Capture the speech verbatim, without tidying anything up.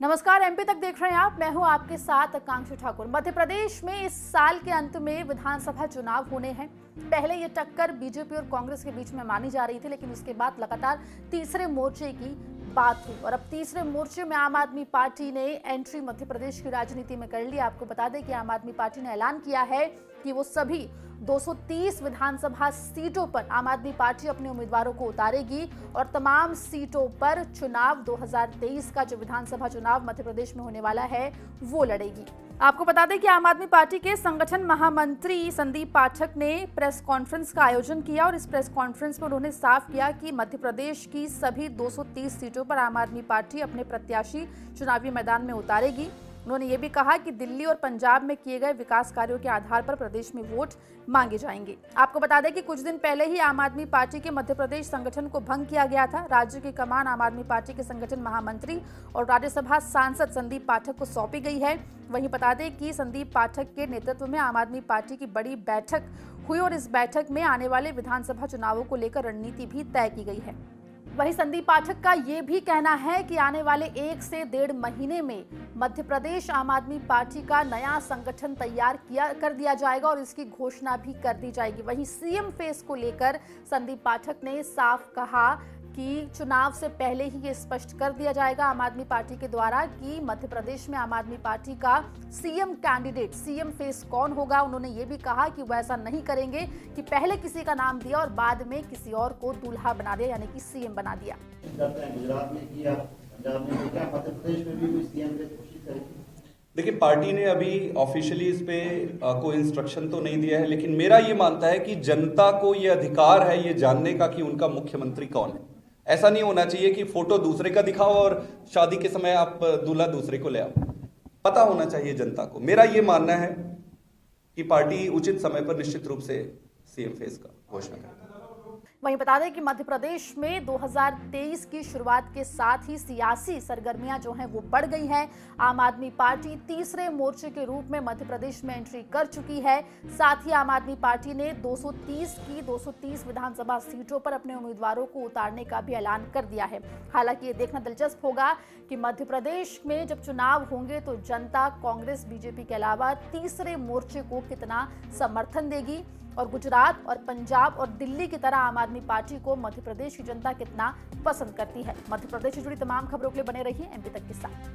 नमस्कार, एमपी तक देख रहे हैं आप। मैं हूं आपके साथ आकांक्षा ठाकुर। मध्य प्रदेश में इस साल के अंत में विधानसभा चुनाव होने हैं। पहले ये टक्कर बीजेपी और कांग्रेस के बीच में मानी जा रही थी, लेकिन उसके बाद लगातार तीसरे मोर्चे की बात हुई और अब तीसरे मोर्चे में आम आदमी पार्टी ने एंट्री मध्य प्रदेश की राजनीति में कर ली। आपको बता दें कि आम आदमी पार्टी ने ऐलान किया है कि वो सभी दो सौ तीस विधानसभा सीटों पर आम आदमी पार्टी अपने उम्मीदवारों को उतारेगी और तमाम सीटों पर चुनाव दो हज़ार तेईस का जो विधानसभा चुनाव मध्य प्रदेश में होने वाला है वो लड़ेगी। आपको बता दें कि आम आदमी पार्टी के संगठन महामंत्री संदीप पाठक ने प्रेस कॉन्फ्रेंस का आयोजन किया और इस प्रेस कॉन्फ्रेंस में उन्होंने साफ किया कि मध्य प्रदेश की सभी दो सौ तीस सीटों पर आम आदमी पार्टी अपने प्रत्याशी चुनावी मैदान में उतारेगी। उन्होंने ये भी कहा कि दिल्ली और पंजाब में किए गए विकास कार्यों के आधार पर प्रदेश में वोट मांगे जाएंगे। आपको बता दें कि कुछ दिन पहले ही आम आदमी पार्टी के मध्य प्रदेश संगठन को भंग किया गया था। राज्य की कमान आम आदमी पार्टी के संगठन महामंत्री और राज्यसभा सांसद संदीप पाठक को सौंपी गई है। वहीं बता दें कि संदीप पाठक के नेतृत्व में आम आदमी पार्टी की बड़ी बैठक हुई और इस बैठक में आने वाले विधानसभा चुनावों को लेकर रणनीति भी तय की गई है। वहीं संदीप पाठक का ये भी कहना है कि आने वाले एक से डेढ़ महीने में मध्य प्रदेश आम आदमी पार्टी का नया संगठन तैयार किया कर दिया जाएगा और इसकी घोषणा भी कर दी जाएगी। वहीं सीएम फेस को लेकर संदीप पाठक ने साफ कहा कि चुनाव से पहले ही ये स्पष्ट कर दिया जाएगा आम आदमी पार्टी के द्वारा कि मध्य प्रदेश में आम आदमी पार्टी का सीएम कैंडिडेट सीएम फेस कौन होगा। उन्होंने ये भी कहा कि वो ऐसा नहीं करेंगे कि पहले किसी का नाम दिया और बाद में किसी और को दूल्हा बना दिया, यानी कि सीएम बना दिया। गुजरात में किया, पंजाब में किया, मध्य प्रदेश में भी सीएम की कोशिश करेगी। देखिए, पार्टी ने अभी ऑफिशियली इस पे कोई इंस्ट्रक्शन तो नहीं दिया है, लेकिन मेरा ये मानता है कि जनता को ये अधिकार है ये जानने का कि उनका मुख्यमंत्री कौन है। ऐसा नहीं होना चाहिए कि फोटो दूसरे का दिखाओ और शादी के समय आप दूल्हा दूसरे को ले आओ। पता होना चाहिए जनता को। मेरा ये मानना है कि पार्टी उचित समय पर निश्चित रूप से सीएम फेस का घोषणा करेगी। वहीं बता दें कि मध्य प्रदेश में दो हज़ार तेईस की शुरुआत के साथ ही सियासी सरगर्मियां जो हैं वो बढ़ गई हैं। आम आदमी पार्टी तीसरे मोर्चे के रूप में मध्य प्रदेश में एंट्री कर चुकी है। साथ ही आम आदमी पार्टी ने दो सौ तीस की दो सौ तीस विधानसभा सीटों पर अपने उम्मीदवारों को उतारने का भी ऐलान कर दिया है। हालांकि ये देखना दिलचस्प होगा कि मध्य प्रदेश में जब चुनाव होंगे तो जनता कांग्रेस बीजेपी के अलावा तीसरे मोर्चे को कितना समर्थन देगी और गुजरात और पंजाब और दिल्ली की तरह आम आदमी पार्टी को मध्य प्रदेश की जनता कितना पसंद करती है। मध्य प्रदेश से जुड़ी तमाम खबरों के लिए बने रहिए एमपी तक के साथ।